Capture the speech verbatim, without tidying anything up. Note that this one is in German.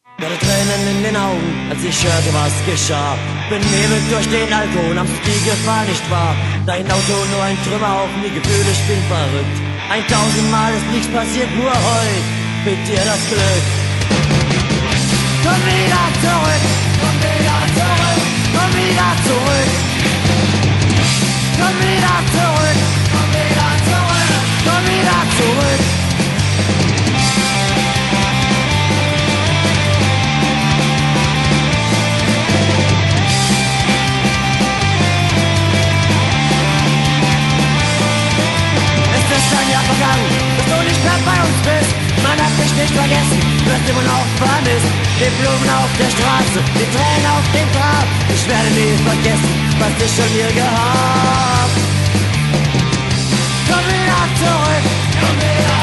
Ich hatte Tränen in den Augen, als ich hörte, was geschah. Benebelt durch den Alkohol, nahm die Gefahr nicht wahr. Dein Auto nur ein Trümmerhaufen, die Gefühle, ich bin verrückt. Ein tausendmal ist nichts passiert, nur heut mit dir das Glück. Komm wieder zurück, komm wieder zurück, komm wieder zurück. Komm wieder zurück, komm wieder zurück, komm wieder zurück. Dass du nicht mehr bei uns bist, man hat dich nicht vergessen, wirst immer noch vermisst. Die Blumen auf der Straße, die Tränen auf dem Grab, ich werde nie vergessen, was ich von dir gehabt. Komm wieder zurück, komm wieder